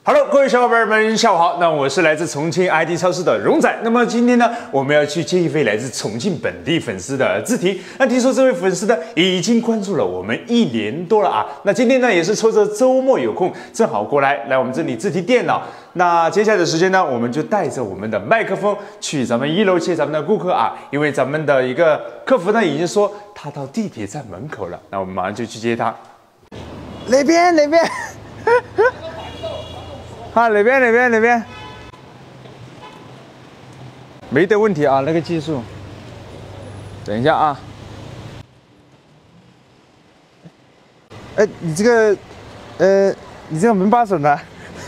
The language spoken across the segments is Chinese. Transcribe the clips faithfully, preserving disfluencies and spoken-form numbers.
Hello， 各位小伙伴们，下午好。那我是来自重庆 I D 超市的荣仔。那么今天呢，我们要去接一位来自重庆本地粉丝的字体。那听说这位粉丝呢，已经关注了我们一年多了啊。那今天呢，也是抽着周末有空，正好过来来我们这里字体电脑。那接下来的时间呢，我们就带着我们的麦克风去咱们一楼接咱们的顾客啊。因为咱们的一个客服呢，已经说他到地铁站门口了。那我们马上就去接他。那边，那边。啊，哪边哪边哪边，没得问题啊，那个技术。等一下啊。哎，你这个，呃，你这个门把手呢？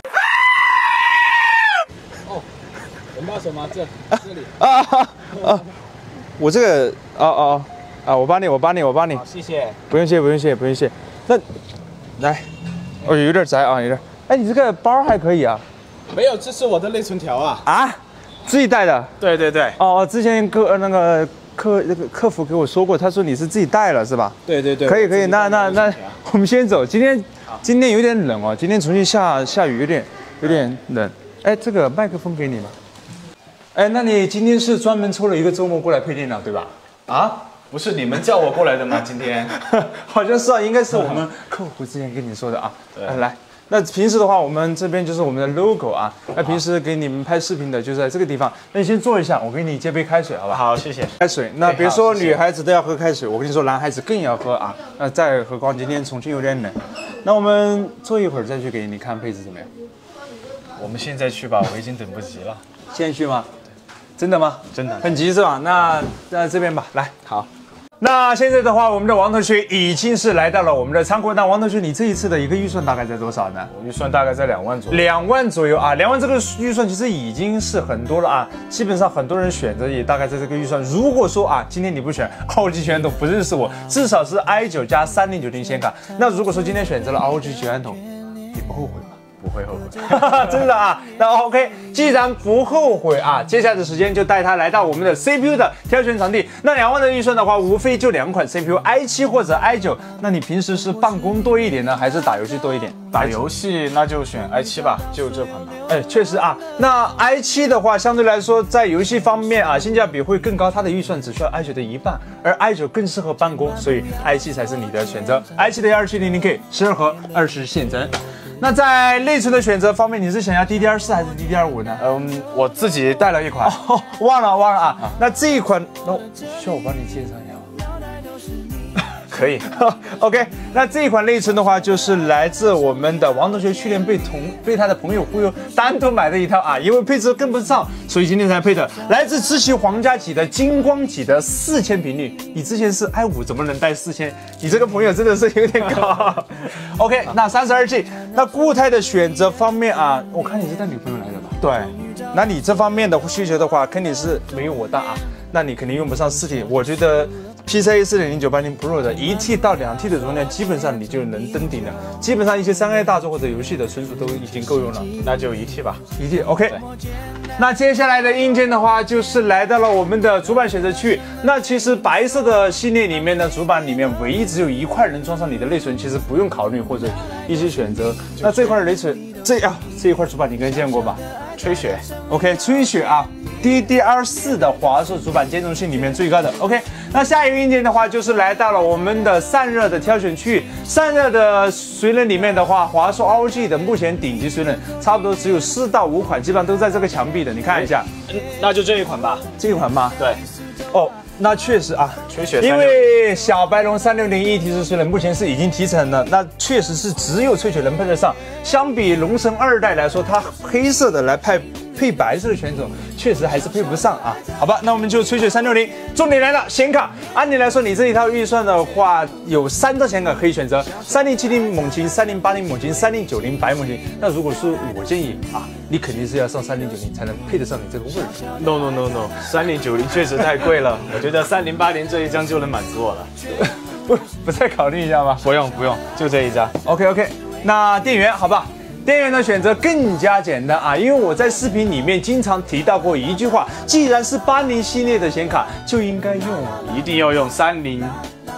哦，门把手吗？这这里。 啊啊啊！我这个，哦哦啊，我帮你，我帮你，我帮你。 好，谢谢。 不用谢，不用谢，不用谢。那，来，哦，有点窄啊，有点。哎，你这个包还可以啊？ 没有，这是我的内存条啊。 啊，自己带的？ 对对对。 哦，之前客那个客那个客服给我说过，他说你是自己带了是吧？ 对对对。 可以可以，那那那我们先走。今天今天有点冷哦，今天重庆下下雨，有点有点冷。哎，这个麦克风给你了。哎，那你今天是专门抽了一个周末过来配电脑对吧？ 啊？不是你们叫我过来的吗？今天？ 好像是啊，应该是我们客服之前跟你说的啊。对。来。那平时的话，我们这边就是我们的 logo 啊。那平时给你们拍视频的就在这个地方。那你先坐一下，我给你接杯开水，好吧？ 好，谢谢。 开水，那别说女孩子都要喝开水，我跟你说男孩子更要喝啊。那再何况今天重庆有点冷，那我们坐一会儿再去给你看配置怎么样？ 我们现在去吧，我已经等不及了。 现在去吗？真的吗？ 真的。 很急是吧？那那这边吧，来，好。那现在的话，我们的王同学已经是来到了我们的仓库。那王同学，你这一次的一个预算大概在多少呢？ 我预算大概在两万左右。 两万左右啊，两万这个预算其实已经是很多了啊。基本上很多人选择也大概在这个预算。如果说啊，今天你不选R O G全统，不认识我，至少是 i 九 加三零九零显卡。那如果说今天选择了R O G全统，你不后悔吗？ 不会后悔， 真的啊。那 OK， 既然不后悔啊，接下来的时间就带他来到我们的 C P U 的挑选场地。那两万的预算的话，无非就两款 C P U，i 七或者 i 九。那你平时是办公多一点呢，还是打游戏多一点？ 打游戏那就选 i 七吧，就这款吧。 哎，确实啊。那 i 七的话，相对来说在游戏方面啊，性价比会更高，它的预算只需要 i 九的一半，而 i 九更适合办公，所以 i 七才是你的选择。i 七的一二七零零 K 十二核二十线程。那在内存的选择方面，你是想要 D D R 四还是 D D R 五呢？ 嗯，我自己带了一款。 哦，忘了忘了啊。啊那这一款，那、哦、需要我帮你介绍一下吗？ 可以。 OK， 那这一款内存的话，就是来自我们的王同学去年被同被他的朋友忽悠，单独买的一套啊，因为配置跟不上，所以今天才配的。来自知奇皇家级的金光级的四千频率，你之前是 i 五，怎么能带四千？你这个朋友真的是有点高。OK， 那三十二 G， 那固态的选择方面啊，我看你是带女朋友来的吧？对，那你这方面的需求的话，肯定是没有我大啊，那你肯定用不上四 T， 我觉得。P C I E 四点零九八零 Pro 的一 T 到两 T 的容量，基本上你就能登顶了。基本上一些三 A 大作或者游戏的存储都已经够用了， 那就一 T 吧， 一 T OK。那接下来的硬件的话，就是来到了我们的主板选择区域。那其实白色的系列里面呢，主板里面唯一只有一块能装上你的内存，其实不用考虑或者一些选择。那这块内存，这啊这一块主板你应该见过吧？ 吹雪 ，OK， 吹雪啊 ，D D R 四的华硕主板兼容性里面最高的 ，OK。那下一个硬件的话，就是来到了我们的散热的挑选区域。散热的水冷里面的话，华硕 R O G 的目前顶级水冷差不多只有四到五款，基本上都在这个墙壁的，你看一下。 嗯，那就这一款吧。 这一款吗？ 对。 哦，那确实啊， 吹雪。 因为小白龙三六零一体式水冷目前是已经提成了，那确实是只有吹雪能配得上。相比龙神二代来说，它黑色的来配配白色的选种，确实还是配不上啊。好吧，那我们就吹雪三六零。重点来了，显卡。按理来说，你这一套预算的话，有三张显卡可以选择：三零七零猛禽、三零八零猛禽、三零九零白猛禽。那如果是我建议啊，你肯定是要上三零九零才能配得上你这个味儿。 No no no no， 三零九零确实太贵了，我觉得三零八零这一张就能满足我了。 不不再考虑一下吗？ 不用不用，就这一张。 OK OK， 那电源好吧。电源的选择更加简单啊，因为我在视频里面经常提到过一句话，既然是八零系列的显卡，就应该用， 一定要用三零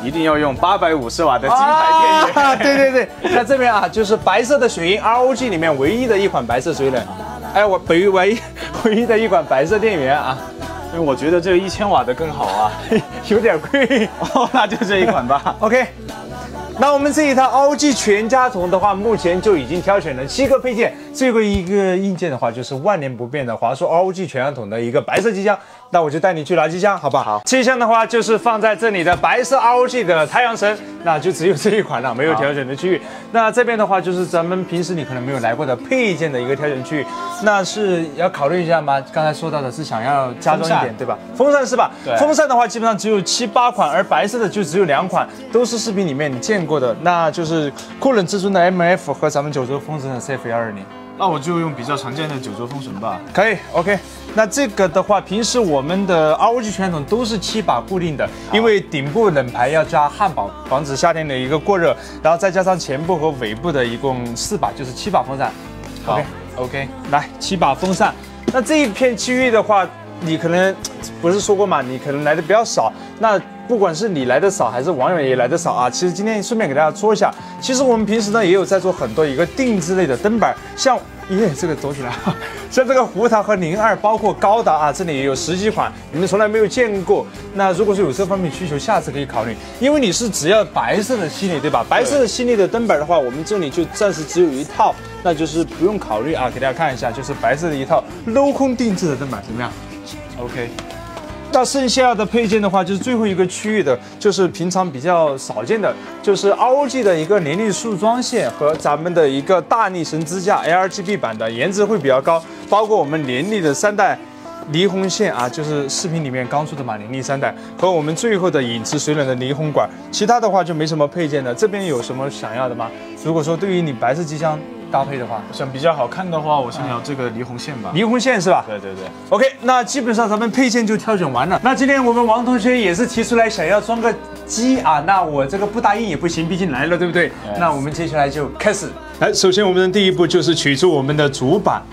一定要用八百五十瓦的金牌电源。 啊，对对对，那这边啊就是白色的雪鹰 R O G 里面唯一的一款白色水冷，哎，我唯唯一唯一的一款白色电源啊。 因为我觉得这个一千瓦的更好啊， 有点贵哦，那就这一款吧。 OK， 那我们这一套 R O G 全家桶的话，目前就已经挑选了七个配件，最后一个硬件的话就是万年不变的华硕 R O G 全家桶的一个白色机箱。那我就带你去拿机箱，好不好？好，机箱的话就是放在这里的白色 R O G 的太阳神，那就只有这一款了，没有挑选的区域。那这边的话就是咱们平时你可能没有来过的配件的一个挑选区域，那是要考虑一下吗？刚才说到的是想要加装一点，对吧？风扇是吧？ 对。 风扇的话基本上只有七八款，而白色的就只有两款，都是视频里面你见过的，那就是酷冷至尊的 M F 和咱们九州风神的 C F 一二零。 那我就用比较常见的九州风神吧。 可以 ，OK。那这个的话，平时我们的 R O G 全家桶都是七把固定的，因为顶部冷排要加焊保，防止夏天的一个过热，然后再加上前部和尾部的一共四把，就是七把风扇。OK OK， 来七把风扇。那这一片区域的话，你可能不是说过嘛，你可能来的比较少。那不管是你来的少，还是网友也来的少啊，其实今天顺便给大家说一下，其实我们平时呢也有在做很多一个定制类的灯板，像耶这个走起来，像这个胡桃和零二，包括高达啊，这里也有十几款，你们从来没有见过。那如果说有这方面需求，下次可以考虑，因为你是只要白色的系列，对吧？白色的系列的灯板的话，我们这里就暂时只有一套，那就是不用考虑啊，给大家看一下，就是白色的一套镂空定制的灯板，怎么样 ？OK。那剩下的配件的话，就是最后一个区域的，就是平常比较少见的，就是 R O G 的一个联力束装线和咱们的一个大力神支架 L R G B 版的，颜值会比较高，包括我们联力的三代离红线啊，就是视频里面刚出的嘛，联力三代和我们最后的影池水冷的离红管，其他的话就没什么配件的。这边有什么想要的吗？如果说对于你白色机箱搭配的话， 想比较好看的话，我先聊这个离红线吧。 离红线是吧？ 对对对。 OK， 那基本上咱们配件就挑选完了。那今天我们王同学也是提出来想要装个机啊，那我这个不答应也不行，毕竟来了，对不对？ Yes. 那我们接下来就开始。来，首先我们的第一步就是取出我们的主板。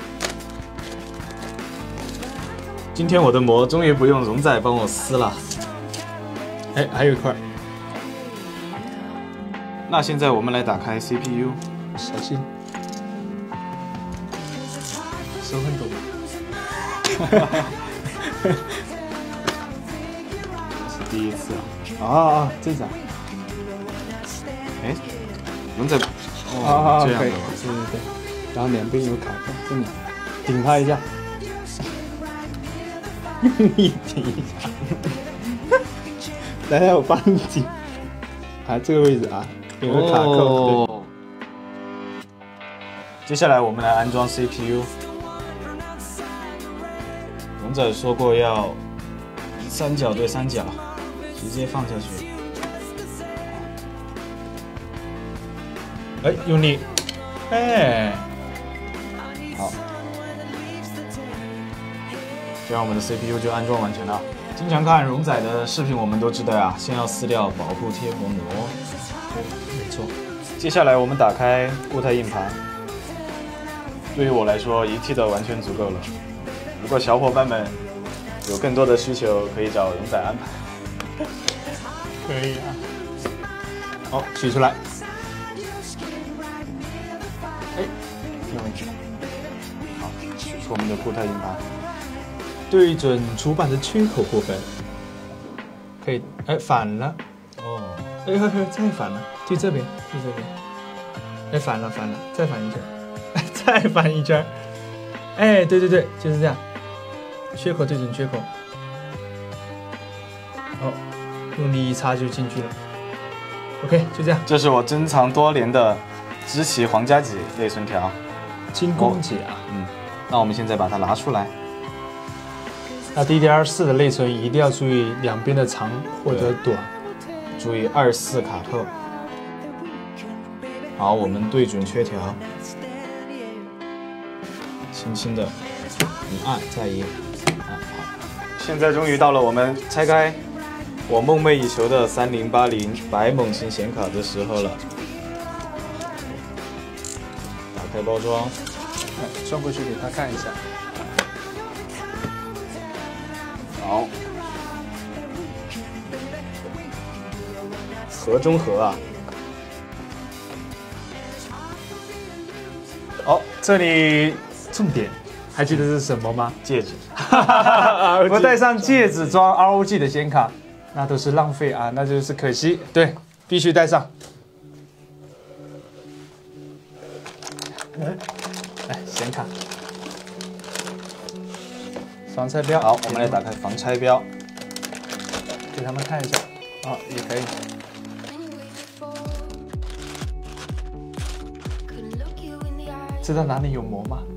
今天我的膜终于不用荣仔帮我撕了。 哎，还有一块。 那现在我们来打开 C P U， 小心。手很抖。 是第一次啊！啊啊，正常。 哎，龙仔， 哦， 这样的， 对对对，然后两边有卡扣，这里顶它一下，用力顶一下。来来，我帮你顶。啊，这个位置啊，有个卡扣。哦。 接下来我们来安装 C P U。龙仔说过要三角对三角，直接放下去。 哎，用力，哎， 好，这样我们的 C P U 就安装完成了。经常看荣仔的视频，我们都知道呀，先要撕掉保护贴合膜。 没错。 接下来我们打开固态硬盘。对于我来说，一 T 的完全足够了。如果小伙伴们有更多的需求，可以找荣仔安排。 可以啊。好，取出来。哎，没问题。 好，取出我们的固态硬盘。 对准主板的缺口部分，可以。哎，反了。哦。哎呵呵，再反了，就这边，就这边。哎，反了，反了，再反一圈。再翻一圈，哎，对对对，就是这样，缺口对准缺口，好，用力一插就进去了。OK， 就这样。 这是我珍藏多年的知奇皇家级内存条， 精工级啊。 嗯，那我们现在把它拿出来。 那 D D R 四 的内存一定要注意两边的长或者短， 注意二四卡透。好，我们对准缺条。轻轻的一按再一按，好，现在终于到了我们拆开我梦寐以求的三零八零白猛禽显卡的时候了。打开包装， 哎，转过去给他看一下。 好， 盒中盒啊。 哦，这里重点，还记得是什么吗？ 戒指。 不戴上戒指装 R O G 的显卡，那都是浪费啊，那就是可惜。对，必须戴上。来，显卡，防拆标。 好，我们来打开防拆标， 给他们看一下。啊，也可以。知道哪里有膜吗？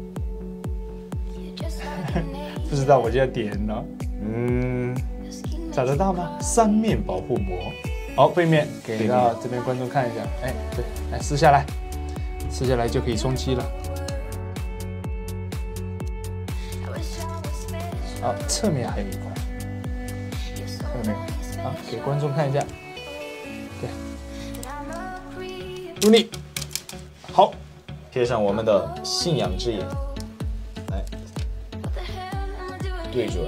不知道我就要点了。嗯，找得到吗？三面保护膜。好，背面给到这边观众看一下。哎，对，来撕下来，撕下来就可以充气了。好，侧面还有一块，看到没有？好，给观众看一下。对，努力。好， 贴上我们的信仰之眼，来对准。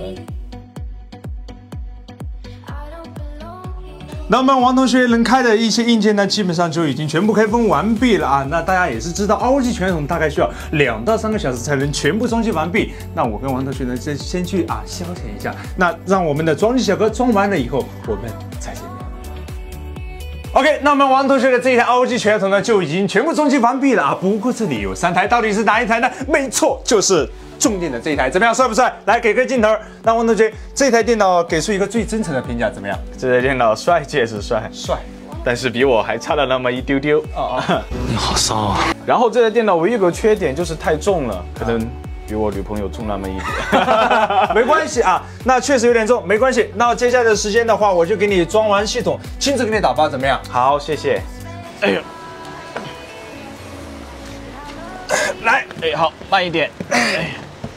那么王同学能开的一些硬件呢，基本上就已经全部开封完毕了啊。那大家也是知道 ，R O G 全桶大概需要两到三个小时才能全部装机完毕。那我跟王同学呢，先先去啊消遣一下。那让我们的装机小哥装完了以后，我们再见面。OK， 那么王同学的这一台 R O G 全桶呢，就已经全部装机完毕了啊。不过这里有三台，到底是哪一台呢？没错，就是重点的这一台，怎么样，帅不帅？来给个镜头，让王同学这台电脑给出一个最真诚的评价，怎么样？ 这台电脑帅确实帅， 帅， 但是比我还差了那么一丢丢。 哦哦， 你好骚啊！然后这台电脑唯一有个缺点就是太重了，可能比我女朋友重那么一点。 没关系啊，那确实有点重，没关系。那接下来的时间的话，我就给你装完系统，亲自给你打包，怎么样？ 好，谢谢。哎呦，来，哎，好，慢一点。哎。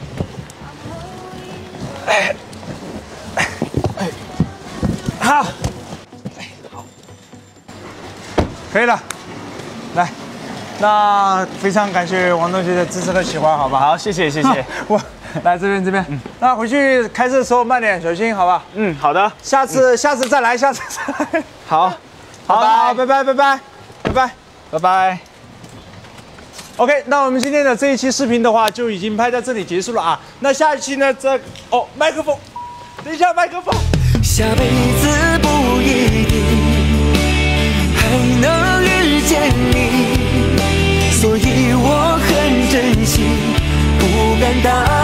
哎，哎，好，哎，好， 可以了，来，那非常感谢王同学的支持和喜欢，好吧？ 好，谢谢，谢谢。 我来这边这边，嗯，那回去开车的时候慢点，小心，好吧？ 嗯，好的， 下次、嗯、下次再来，下次再来。 好， 好，拜拜，拜拜，拜拜， 拜拜。 OK， 那我们今天的这一期视频的话，就已经拍到这里结束了啊。那下一期呢？这哦，麦克风，等一下，麦克风。 下辈子不一定还能遇见你，所以我很珍惜，不敢当。